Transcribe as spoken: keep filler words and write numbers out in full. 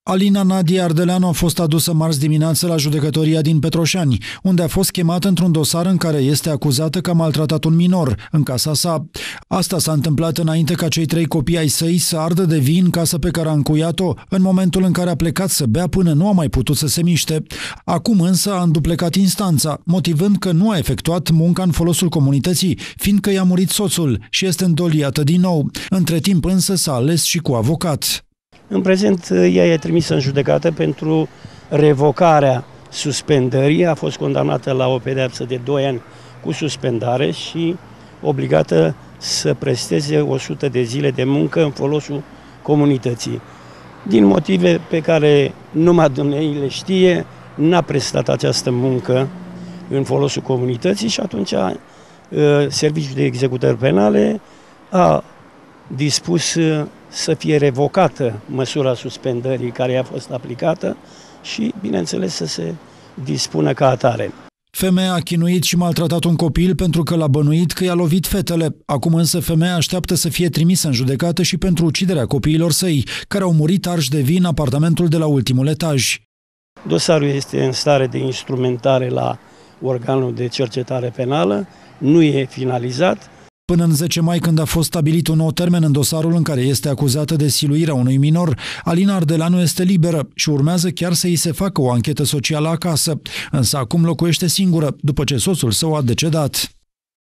Alina Nadia Ardeleanu a fost adusă marți dimineață la judecătoria din Petroșani, unde a fost chemată într-un dosar în care este acuzată că a maltratat un minor în casa sa. Asta s-a întâmplat înainte ca cei trei copii ai săi să ardă de vin casa pe care a încuiat-o, în momentul în care a plecat să bea până nu a mai putut să se miște. Acum însă a înduplecat instanța, motivând că nu a efectuat munca în folosul comunității, fiindcă i-a murit soțul și este îndoliată din nou. Între timp însă s-a ales și cu avocat. În prezent, ea e trimisă în judecată pentru revocarea suspendării. A fost condamnată la o pedeapsă de doi ani cu suspendare și obligată să presteze o sută de zile de muncă în folosul comunității. Din motive pe care numai dumneavoastră le știe, n-a prestat această muncă în folosul comunității și atunci Serviciul de Executări Penale a dispus să fie revocată măsura suspendării care i-a fost aplicată și, bineînțeles, să se dispună ca atare. Femeia a chinuit și maltratat un copil pentru că l-a bănuit că i-a lovit fetele. Acum însă femeia așteaptă să fie trimisă în judecată și pentru uciderea copiilor săi, care au murit arși de vin în apartamentul de la ultimul etaj. Dosarul este în stare de instrumentare la organul de cercetare penală, nu e finalizat. Până în zece mai, când a fost stabilit un nou termen în dosarul în care este acuzată de siluirea unui minor, Alina Ardeleanu este liberă și urmează chiar să îi se facă o anchetă socială acasă, însă acum locuiește singură, după ce soțul său a decedat.